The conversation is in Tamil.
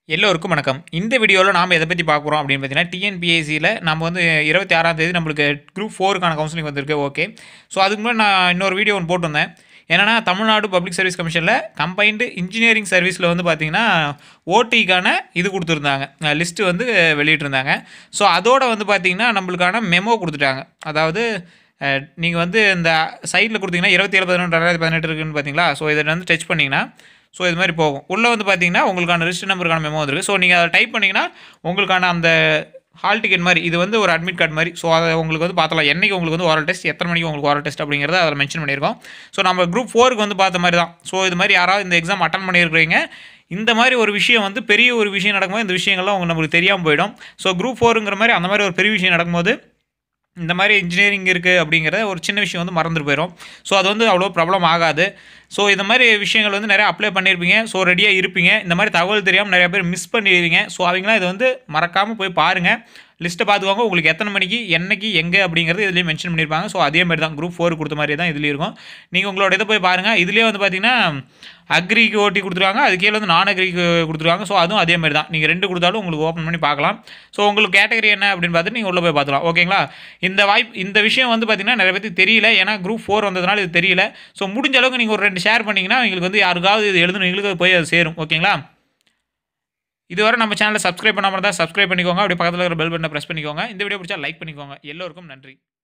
எல்லோருக்கும் வணக்கம். இந்த வீடியோவில் நாம் எதை பற்றி பார்க்குறோம் அப்படின்னு பார்த்தீங்கன்னா, டிஎன்பிஎஸ்சியில் நம்ம வந்து 26ஆம் தேதி நம்மளுக்கு குரூப் 4க்கான கவுன்சிலிங் வந்திருக்கு. ஓகே. ஸோ அதுக்கு முன்னாடி நான் இன்னொரு வீடியோ ஒன்று போட்டிருந்தேன். என்னன்னா, தமிழ்நாடு பப்ளிக் சர்வீஸ் கமிஷனில் கம்பைன்டு இன்ஜினியரிங் சர்வீஸில் வந்து பார்த்தீங்கன்னா, ஓடிக்கான இது கொடுத்துருந்தாங்க, லிஸ்ட்டு வந்து வெளியிட்டிருந்தாங்க. ஸோ அதோட வந்து பார்த்தீங்கன்னா, நம்மளுக்கான மெமோ கொடுத்துட்டாங்க. அதாவது நீங்கள் வந்து இந்த சைடில் கொடுத்தீங்கன்னா 27/11/2018 இருக்குன்னு பார்த்தீங்களா? ஸோ இதை வந்து டச் பண்ணிங்கன்னா ஸோ இது மாதிரி போகும். உள்ளே வந்து பார்த்தீங்கன்னா உங்களுக்கான ரிஜிஸ்டர் நம்பருக்கான மெமோ வந்துருக்கு. ஸோ நீங்கள் அதை டைப் பண்ணிங்கன்னா உங்களுக்கான அந்த ஹால் டிக்கெட் மாதிரி இது வந்து ஒரு அட்மிட் கார்டு மாதிரி. ஸோ அதை உங்களுக்கு வந்து பார்த்தலாம் என்றைக்கு உங்களுக்கு வந்து ஓரல் டெஸ்ட், எத்தனை மணிக்கு உங்களுக்கு ஓரல் டெஸ்ட் அப்படிங்கிறத அதில் மென்ஷன் பண்ணியிருக்கோம். ஸோ நம்ம குரூப் 4க்கு வந்து பார்த்த மாதிரி தான். ஸோ இது மாதிரி யாராவது இந்த எக்ஸாம் அட்டன் பண்ணியிருக்கிறீங்க, இந்த மாதிரி ஒரு விஷயம் வந்து பெரிய ஒரு விஷயம் நடக்கும்போது இந்த விஷயங்கள்லாம் நம்மளுக்கு தெரியாமல் போயிடும். ஸோ குரூப் 4ங்கிற மாதிரி அந்த மாதிரி ஒரு பெரிய விஷயம் நடக்கும்போது இந்த மாதிரி இன்ஜினியரிங் இருக்குது அப்படிங்கிற ஒரு சின்ன விஷயம் வந்து மறந்துட்டு போயிடும். ஸோ அது வந்து அவ்வளோ ப்ராப்ளம் ஆகாது. ஸோ இந்த மாதிரி விஷயங்கள் வந்து நிறையா அப்ளை பண்ணியிருப்பீங்க. ஸோ ரெடியாக இருப்பீங்க. இந்த மாதிரி தகவல் தெரியாமல் நிறையா பேர் மிஸ் பண்ணிடுவீங்க. ஸோ அவங்களாம் இதை வந்து மறக்காமல் போய் பாருங்கள். லிஸ்ட்டை பார்த்துக்கோங்க. உங்களுக்கு எத்தனை மணிக்கு, என்னைக்கு, எங்கே அப்படிங்கிறது இதுலேயும் மென்ஷன் பண்ணியிருப்பாங்க. ஸோ அதே மாதிரி தான் குரூப் 4 கொடுத்த மாதிரி தான் இதுலேயும் இருக்கும். நீங்கள் உங்களோட இதை போய் பாருங்கள். இதுலேயே வந்து பார்த்தீங்கன்னா அக்ரிக்கு ஓட்டி கொடுத்துருவாங்க, அது கீழே வந்து நான் அக்ரிக்கு கொடுத்துருவாங்க. ஸோ அதுவும் அதே மாதிரி தான். நீங்கள் 2 கொடுத்தாலும் உங்களுக்கு ஓப்பன் பண்ணி பார்க்கலாம். ஸோ உங்களுக்கு கேட்டகரி என்ன அப்படின்னு பார்த்துட்டு நீங்கள் உள்ளே போய் பார்த்துக்கலாம். ஓகேங்களா? இந்த விஷயம் வந்து பார்த்தீங்கன்னா நிறைய பேருக்கு தெரியல. ஏன்னா குரூப் 4 வந்ததுனால இது தெரியல. ஸோ முடிஞ்ச அளவுக்கு நீங்கள் ஒரு 2 ஷேர் பண்ணிங்கன்னா எங்களுக்கு வந்து யாருக்காவது இது எழுதுனவங்களுக்கு போய் அது சேரும். ஓகேங்களா? இதுவரை நம்ம சேனலை சப்ஸ்கிரைப் பண்ணாமல் இருந்தால் சப்ஸ்கிரைப் பண்ணிக்கோங்க. அப்படியே பக்கத்தில் இருக்கிற பெல் பட்டனை ப்ரெஸ் பண்ணிக்கோங்க. இந்த வீடியோ பிடிச்சா லைக் பண்ணிக்கோங்க. எல்லோருக்கும் நன்றி.